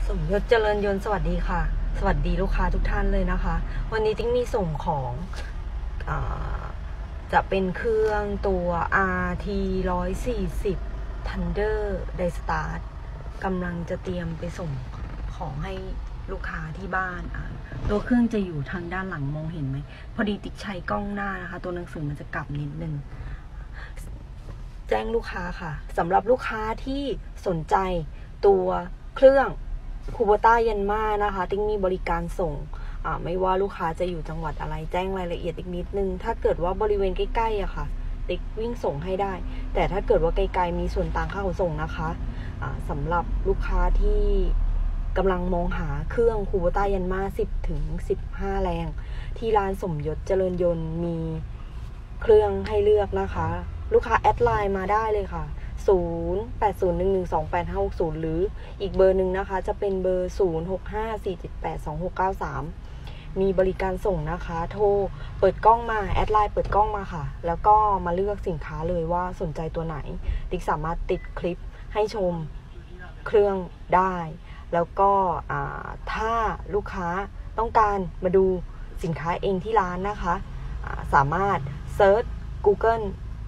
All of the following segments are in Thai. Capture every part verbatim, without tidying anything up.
สมยศเจริญยนต์สวัสดีค่ะสวัสดีลูกค้าทุกท่านเลยนะคะวันนี้ติ๊งมีส่งของอ่าจะเป็นเครื่องตัว อาร์ ที หนึ่งร้อยสี่สิบ Thunder Daystart กำลังจะเตรียมไปส่งของให้ลูกค้าที่บ้านอ่ะตัวเครื่องจะอยู่ทางด้านหลังมองเห็นไหมพอดีติ๊กใช้กล้องหน้านะคะตัวหนังสือมันจะกลับนิดนึงแจ้งลูกค้าค่ะสำหรับลูกค้าที่สนใจตัวเครื่องคูโบต้ายันมานะคะติ๊กมีบริการส่งไม่ว่าลูกค้าจะอยู่จังหวัดอะไรแจ้งรายละเอียดอีกนิดนึงถ้าเกิดว่าบริเวณใกล้ๆอะค่ะติ๊กวิ่งส่งให้ได้แต่ถ้าเกิดว่าไกลๆมีส่วนต่างค่าขนส่งนะคะะสำหรับลูกค้าที่กำลังมองหาเครื่องคูโบต้ายันมาสิบถึงสิบห้าแรงที่ร้านสมยศเจริญยนต์มีเครื่องให้เลือกนะคะลูกค้าแอดไลน์มาได้เลยค่ะศูนย์ แปด ศูนย์ หนึ่ง หนึ่ง สอง แปด ห้า หก ศูนย์หรืออีกเบอร์หนึ่งนะคะจะเป็นเบอร์ศูนย์ หก ห้า สี่ เจ็ด แปด สอง หก เก้า สามมีบริการส่งนะคะโทรเปิดกล้องมาแอดไลน์เปิดกล้องมาค่ะแล้วก็มาเลือกสินค้าเลยว่าสนใจตัวไหนติ๊กสามารถติดคลิปให้ชมเครื่องได้แล้วก็ถ้าลูกค้าต้องการมาดูสินค้าเองที่ร้านนะคะสามารถเซิร์ช Google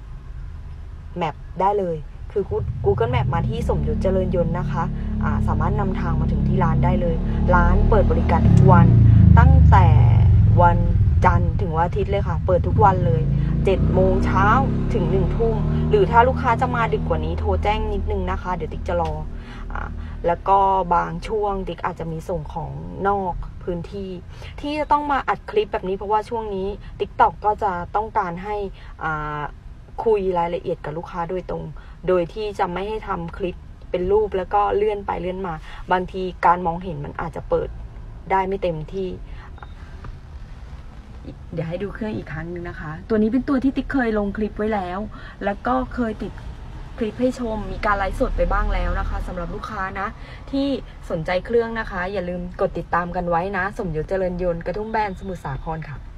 Map ได้เลยคือ Google Map มาที่สมยศเจริญยนต์นะคะะสามารถนำทางมาถึงที่ร้านได้เลยร้านเปิดบริการทุกวันตั้งแต่วันจันทร์ถึงวันอาทิตย์เลยค่ะเปิดทุกวันเลยเจ็ดโมงเช้าถึงหนึ่งทุ่มหรือถ้าลูกค้าจะมาดึกกว่านี้โทรแจ้งนิดนึงนะคะเดี๋ยวติ๊กจะรออ่าแล้วก็บางช่วงติ๊กอาจจะมีส่งของนอกพื้นที่ที่จะต้องมาอัดคลิปแบบนี้เพราะว่าช่วงนี้ TikTok ก็จะต้องการให้อ่าคุยรายละเอียดกับลูกค้าโดยตรงโดยที่จะไม่ให้ทำคลิปเป็นรูปแล้วก็เลื่อนไปเลื่อนมาบางทีการมองเห็นมันอาจจะเปิดได้ไม่เต็มที่เดี๋ยวให้ดูเครื่องอีกครั้งนึงนะคะตัวนี้เป็นตัวที่ติ๊กเคยลงคลิปไว้แล้วแล้วก็เคยติดคลิปให้ชมมีการไลฟ์สดไปบ้างแล้วนะคะสำหรับลูกค้านะที่สนใจเครื่องนะคะอย่าลืมกดติดตามกันไว้นะสมยศเจริญยนต์กระทุ่มแบนสมุทรสาครค่ะ